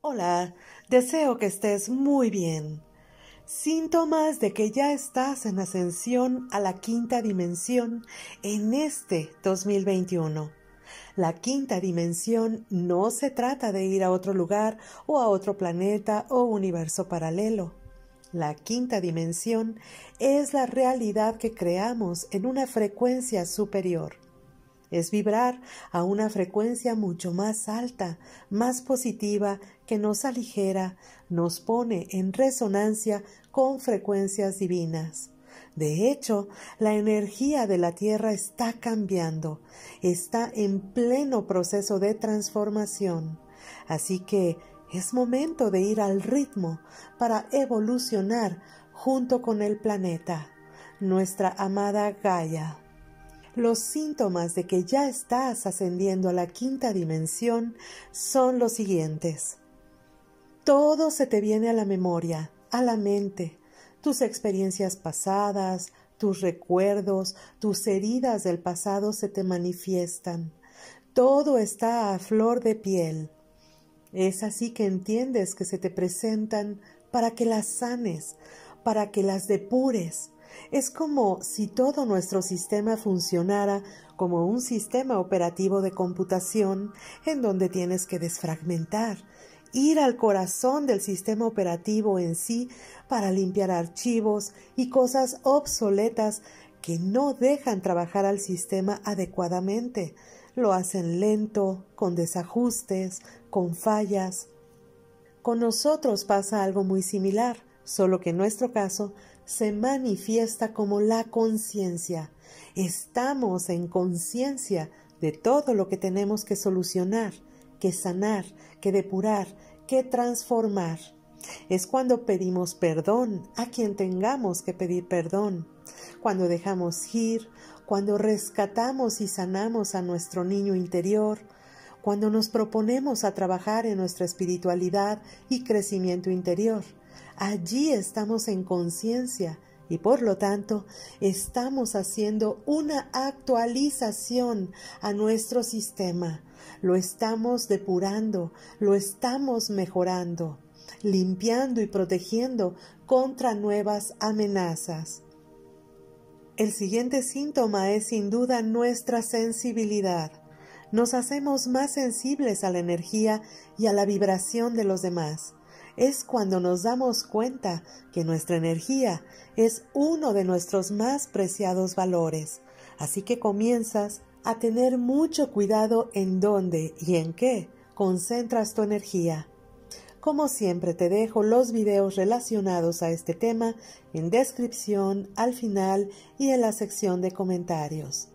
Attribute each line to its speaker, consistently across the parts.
Speaker 1: Hola, deseo que estés muy bien. Síntomas de que ya estás en ascensión a la quinta dimensión en este 2021. La quinta dimensión no se trata de ir a otro lugar o a otro planeta o universo paralelo. La quinta dimensión es la realidad que creamos en una frecuencia superior. Es vibrar a una frecuencia mucho más alta, más positiva, que nos aligera, nos pone en resonancia con frecuencias divinas. De hecho, la energía de la Tierra está cambiando, está en pleno proceso de transformación. Así que es momento de ir al ritmo para evolucionar junto con el planeta, nuestra amada Gaia. Los síntomas de que ya estás ascendiendo a la quinta dimensión son los siguientes. Todo se te viene a la memoria, a la mente, tus experiencias pasadas, tus recuerdos, tus heridas del pasado se te manifiestan. Todo está a flor de piel. Es así que entiendes que se te presentan para que las sanes, para que las depures. Es como si todo nuestro sistema funcionara como un sistema operativo de computación en donde tienes que desfragmentar, ir al corazón del sistema operativo en sí para limpiar archivos y cosas obsoletas que no dejan trabajar al sistema adecuadamente. Lo hacen lento, con desajustes, con fallas. Con nosotros pasa algo muy similar, solo que en nuestro caso se manifiesta como la conciencia. Estamos en conciencia de todo lo que tenemos que solucionar, que sanar, que depurar, que transformar. Es cuando pedimos perdón a quien tengamos que pedir perdón, cuando dejamos ir, cuando rescatamos y sanamos a nuestro niño interior, cuando nos proponemos a trabajar en nuestra espiritualidad y crecimiento interior. Allí estamos en conciencia y por lo tanto estamos haciendo una actualización a nuestro sistema. Lo estamos depurando, lo estamos mejorando, limpiando y protegiendo contra nuevas amenazas. El siguiente síntoma es sin duda nuestra sensibilidad. Nos hacemos más sensibles a la energía y a la vibración de los demás. Es cuando nos damos cuenta que nuestra energía es uno de nuestros más preciados valores. Así que comienzas a tener mucho cuidado en dónde y en qué concentras tu energía. Como siempre te dejo los videos relacionados a este tema en descripción, al final y en la sección de comentarios.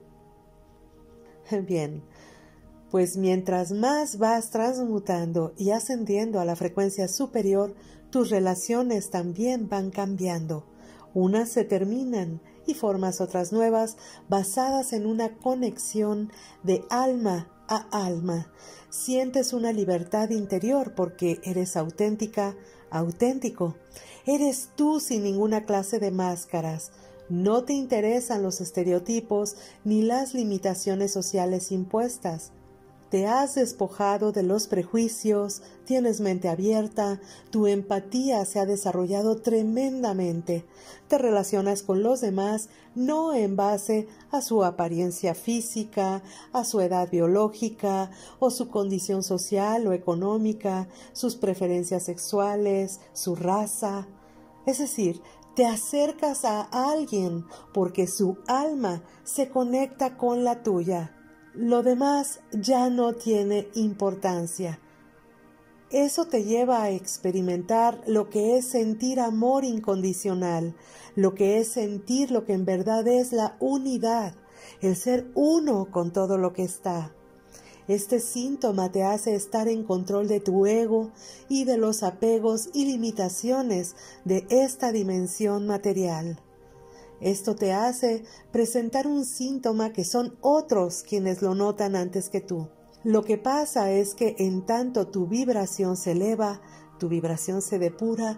Speaker 1: Bien. Pues mientras más vas transmutando y ascendiendo a la frecuencia superior, tus relaciones también van cambiando. Unas se terminan y formas otras nuevas basadas en una conexión de alma a alma. Sientes una libertad interior porque eres auténtica, auténtico. Eres tú sin ninguna clase de máscaras. No te interesan los estereotipos ni las limitaciones sociales impuestas. Te has despojado de los prejuicios, tienes mente abierta, tu empatía se ha desarrollado tremendamente. Te relacionas con los demás no en base a su apariencia física, a su edad biológica o su condición social o económica, sus preferencias sexuales, su raza. Es decir, te acercas a alguien porque su alma se conecta con la tuya. Lo demás ya no tiene importancia. Eso te lleva a experimentar lo que es sentir amor incondicional, lo que es sentir lo que en verdad es la unidad, el ser uno con todo lo que está. Este síntoma te hace estar en control de tu ego y de los apegos y limitaciones de esta dimensión material. Esto te hace presentar un síntoma que son otros quienes lo notan antes que tú. Lo que pasa es que en tanto tu vibración se eleva, tu vibración se depura,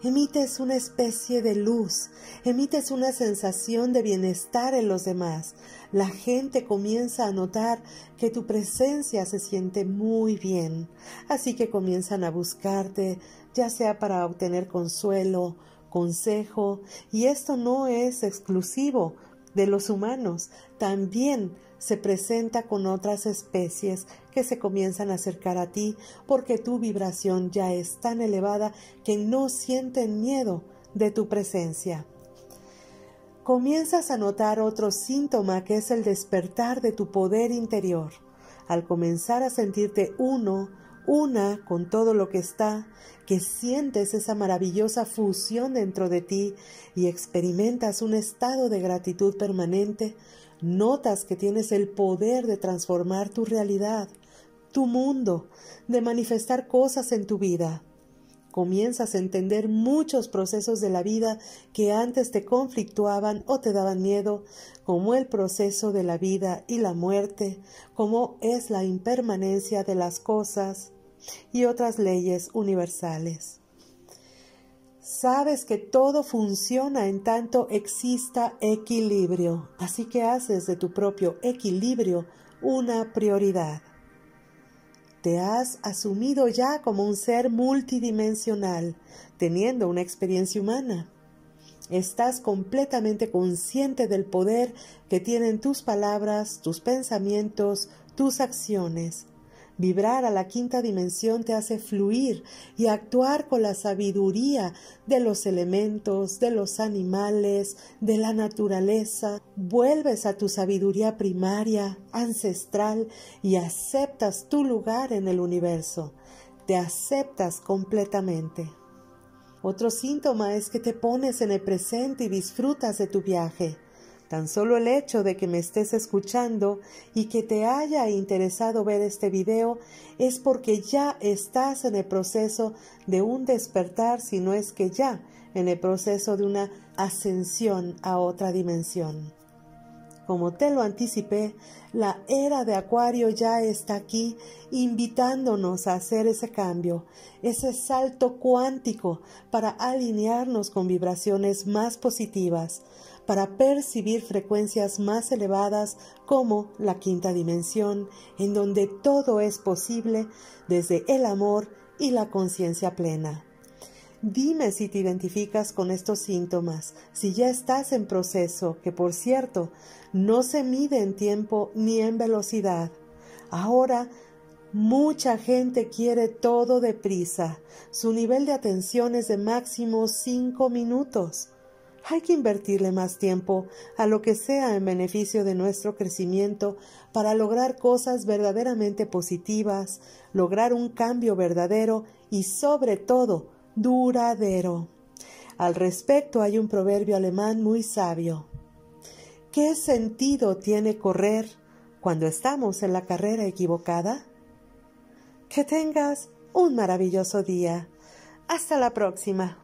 Speaker 1: emites una especie de luz, emites una sensación de bienestar en los demás. La gente comienza a notar que tu presencia se siente muy bien, así que comienzan a buscarte, ya sea para obtener consuelo, consejo, y esto no es exclusivo de los humanos, también se presenta con otras especies que se comienzan a acercar a ti porque tu vibración ya es tan elevada que no sienten miedo de tu presencia. Comienzas a notar otro síntoma que es el despertar de tu poder interior. Al comenzar a sentirte una con todo lo que está, que sientes esa maravillosa fusión dentro de ti y experimentas un estado de gratitud permanente, notas que tienes el poder de transformar tu realidad, tu mundo, de manifestar cosas en tu vida. Comienzas a entender muchos procesos de la vida que antes te conflictuaban o te daban miedo, como el proceso de la vida y la muerte, como es la impermanencia de las cosas y otras leyes universales. Sabes que todo funciona en tanto exista equilibrio, así que haces de tu propio equilibrio una prioridad. Te has asumido ya como un ser multidimensional, teniendo una experiencia humana. Estás completamente consciente del poder que tienen tus palabras, tus pensamientos, tus acciones. Vibrar a la quinta dimensión te hace fluir y actuar con la sabiduría de los elementos, de los animales, de la naturaleza. Vuelves a tu sabiduría primaria, ancestral, y aceptas tu lugar en el universo. Te aceptas completamente. Otro síntoma es que te pones en el presente y disfrutas de tu viaje. Tan solo el hecho de que me estés escuchando y que te haya interesado ver este video es porque ya estás en el proceso de un despertar, si no es que ya en el proceso de una ascensión a otra dimensión. Como te lo anticipé, la era de Acuario ya está aquí, invitándonos a hacer ese cambio, ese salto cuántico para alinearnos con vibraciones más positivas, para percibir frecuencias más elevadas como la quinta dimensión, en donde todo es posible desde el amor y la conciencia plena. Dime si te identificas con estos síntomas, si ya estás en proceso, que por cierto, no se mide en tiempo ni en velocidad. Ahora, mucha gente quiere todo deprisa. Su nivel de atención es de máximo 5 minutos. Hay que invertirle más tiempo a lo que sea en beneficio de nuestro crecimiento para lograr cosas verdaderamente positivas, lograr un cambio verdadero y sobre todo duradero. Al respecto hay un proverbio alemán muy sabio. ¿Qué sentido tiene correr cuando estamos en la carrera equivocada? Que tengas un maravilloso día. Hasta la próxima.